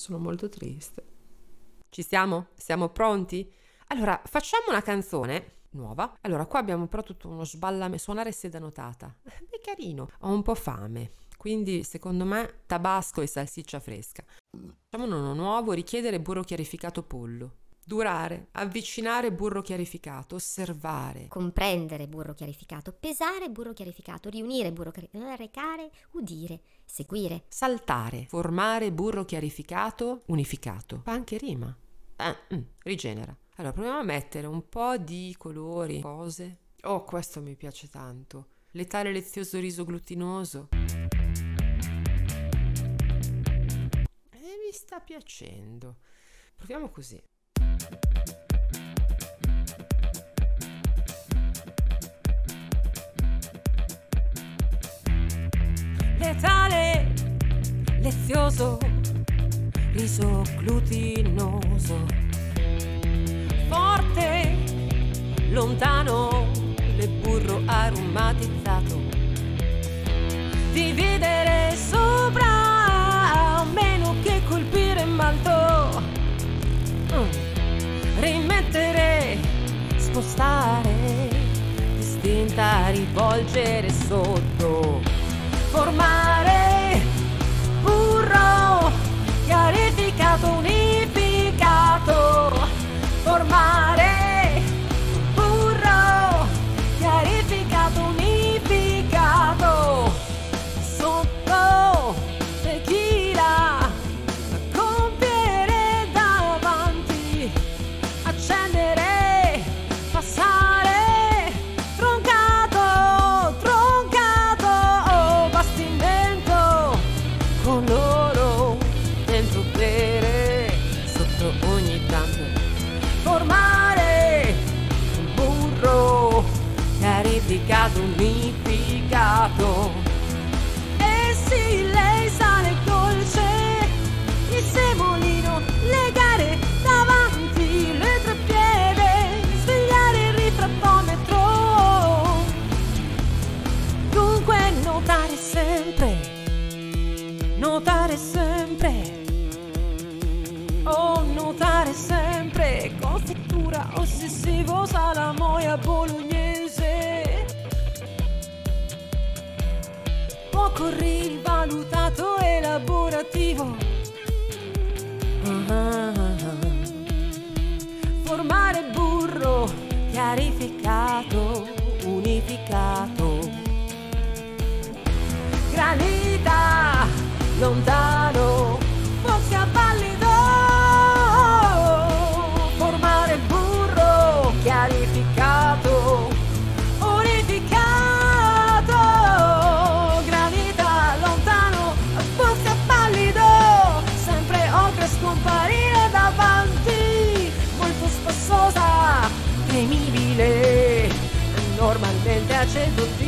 sono molto triste. Ci siamo? Siamo pronti? Allora, facciamo una canzone nuova. Allora, qua abbiamo però tutto uno sballamento, suonare seda notata. È carino. Ho un po' fame, quindi secondo me tabasco e salsiccia fresca. Facciamo uno nuovo, richiedere burro chiarificato pollo. Durare, avvicinare burro chiarificato, osservare. Comprendere burro chiarificato, pesare burro chiarificato, riunire burro chiarificato, recare, udire, seguire. Saltare, formare burro chiarificato, unificato. Fa anche rima. Rigenera. Allora, proviamo a mettere un po' di colori, cose. Oh, questo mi piace tanto. Letale lezioso riso glutinoso. Mi sta piacendo. Proviamo così. Letale lezioso riso glutinoso, forte lontano le burro aromatizzato, dividere sopra meno che colpire malto, rimettere, spostare, distinta, rivolgere sotto, formare burro chiarificato, unificato, formare burro chiarificato, unificato, sotto tequila, compiere davanti, accendere, passare, troncato, troncato, bastimento, coloro dentro bere, sotto ogni tanto, formare un burro chiarificato, unificato. E sì, lei sale dolce, il semolino, legare davanti le tre piede, svegliare il rifrattometro. Dunque notare sempre, notare sempre, oh notare sempre, confettura ossessivo, salamoia bolognese, poco rivalutato, elaborativo, formare burro chiarificato, unificato, granita lontano, forse a pallido, formare burro chiarificato, unificato, granita lontano, forse a pallido, sempre ocre scomparire davanti, molto spassosa, temibile, normalmente a 110.